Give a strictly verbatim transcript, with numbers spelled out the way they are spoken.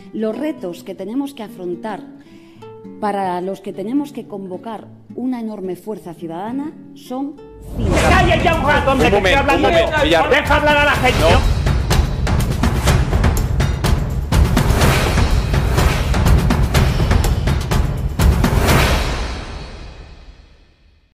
Los retos que tenemos que afrontar, para los que tenemos que convocar una enorme fuerza ciudadana, son cinco. ¡Calle ya un rato, hombre! Un momento, que estoy hablando un momento, yo! Villar. ¡Deja hablar a la gente! No.